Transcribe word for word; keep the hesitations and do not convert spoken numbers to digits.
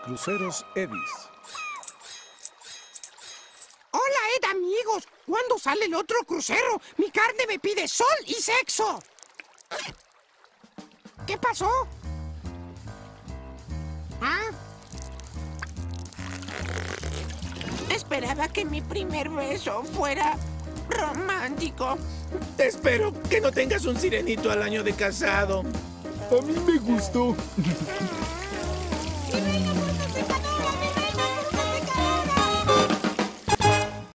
Cruceros Edis. Hola, Ed, amigos. ¿Cuándo sale el otro crucero? Mi carne me pide sol y sexo. ¿Qué pasó? ¿Ah? Esperaba que mi primer beso fuera romántico. Espero que no tengas un sirenito al año de casado. A mí me gustó.